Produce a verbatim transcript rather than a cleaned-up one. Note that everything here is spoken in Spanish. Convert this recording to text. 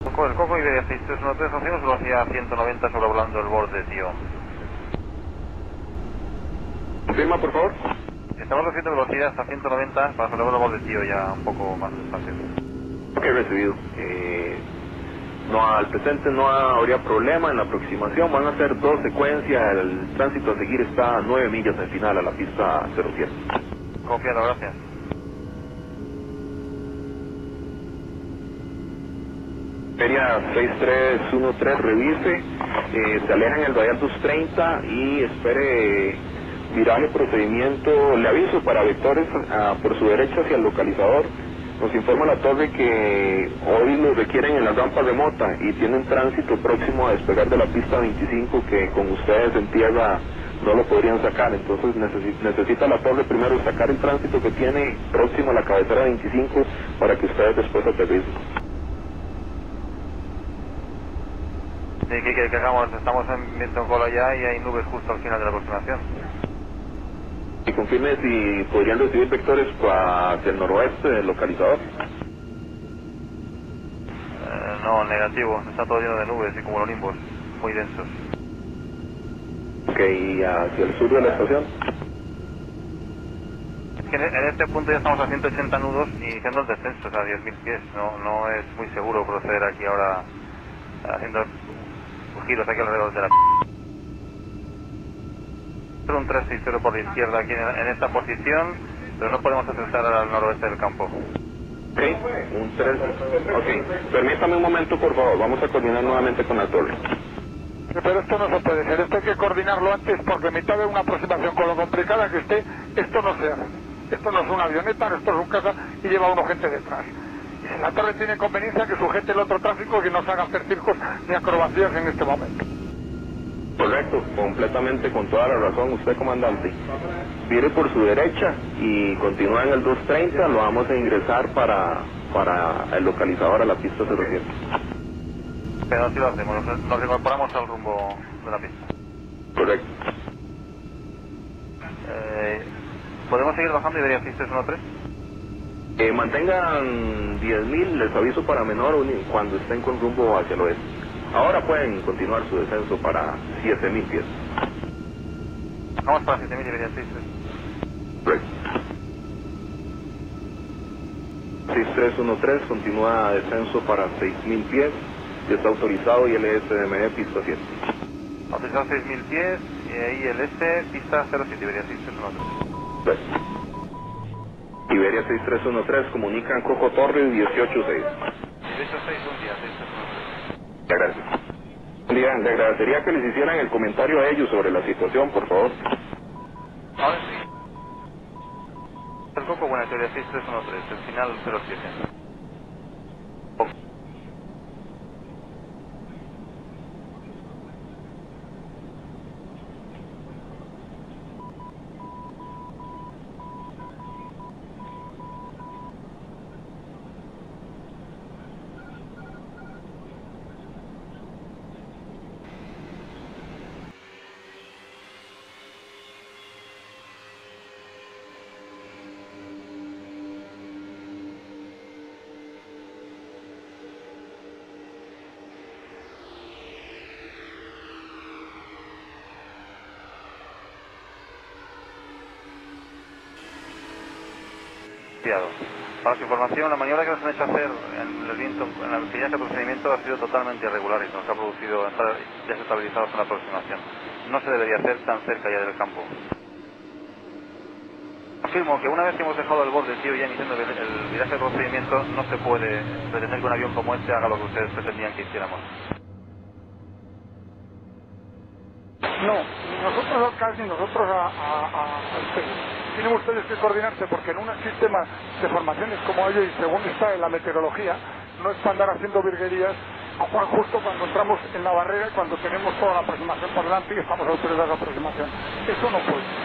Coco, el Coco Iberia seis tres uno tres, hacemos velocidad ciento noventa sobrevolando el borde, tío. Confirma, por favor. Estamos haciendo velocidad hasta ciento noventa para sobrevolar el borde, tío, ya un poco más despacio. Ok, recibido. Eh, no, al presente no habría problema en la aproximación. Van a ser dos secuencias. El tránsito a seguir está a nueve millas al final a la pista cero siete. Confiado, gracias. Feria seis tres uno tres, revise. Eh, se aleja en el Radial doscientos treinta y espere viraje procedimiento. Le aviso para vectores ah, por su derecha hacia el localizador. Nos informa la torre que hoy lo requieren en la rampa remota y tienen tránsito próximo a despegar de la pista veinticinco que con ustedes en tierra no lo podrían sacar. Entonces necesi- necesita la torre primero sacar el tránsito que tiene próximo a la cabecera veinticinco para que ustedes después aterricen. Sí, ¿qué quiere que hagamos? Estamos en viento en cola ya y hay nubes justo al final de la aproximación. Y confirme si podrían recibir vectores hacia el noroeste del localizador. Eh, no, negativo, está todo lleno de nubes y como los limbos, muy densos. Ok, y hacia el sur de la estación. Es que en en este punto ya estamos a ciento ochenta nudos y iniciando el descenso, o sea, diez mil pies. No, no es muy seguro proceder aquí ahora haciendo giros aquí alrededor de la... Un tres seis cero por la izquierda aquí en, en esta posición, pero no podemos acertar al noroeste del campo. Ok, un tres. Ok, permítame un momento por favor, vamos a coordinar nuevamente con la torre. Pero esto no se puede ser, esto hay que coordinarlo antes porque en mitad de una aproximación con lo complicada que esté, esto no se hace. Esto no es una avioneta, esto es un caza y lleva uno gente detrás. Y si la torre tiene conveniencia que sujete el otro tráfico y que no se haga hacer circos ni acrobacias en este momento. Correcto, completamente con toda la razón usted, comandante. Vire por su derecha y continúa en el doscientos treinta, lo vamos a ingresar para, para el localizador a la pista cero siete. Pero así lo hacemos, nos, nos incorporamos al rumbo de la pista. Correcto. Eh, ¿Podemos seguir bajando Iberia seis tres uno tres? Eh, mantengan diez mil, les aviso para menor uni- cuando estén con rumbo hacia el oeste. Ahora pueden continuar su descenso para siete mil pies. Vamos para siete mil Iberia seis tres. Correcto. seis tres uno tres continúa descenso para seis mil pies y está autorizado y L S M E pista siete. Autorizado seis mil pies y ahí el este, pista cero siete Iberia seis tres uno tres. Correcto. Iberia seis tres uno tres comunican Coco Torres dieciocho seis. dieciocho seis, un día, seis tres uno tres. Le agradezco. Un día, le agradecería que les hicieran el comentario a ellos sobre la situación, por favor. Ahora sí. El Coco, buena teoría seis tres uno tres, el final cero siete. Para su información, la maniobra que nos han hecho hacer en el viento, en el pillaje de procedimiento ha sido totalmente irregular y nos ha producido estar desestabilizados en la aproximación. No se debería hacer tan cerca ya del campo. Afirmo que una vez que hemos dejado el borde, tío, ya iniciando el, el viraje de procedimiento, no se puede pretender que un avión como este haga lo que ustedes pretendían que hiciéramos. No, ni nosotros al C A S ni nosotros a, a, a, a ustedes. Tienen ustedes que coordinarse porque en un sistema de formaciones como ellos y según está en la meteorología, no es para andar haciendo virguerías justo cuando entramos en la barrera y cuando tenemos toda la aproximación por delante y estamos autorizados a la aproximación. Eso no puede.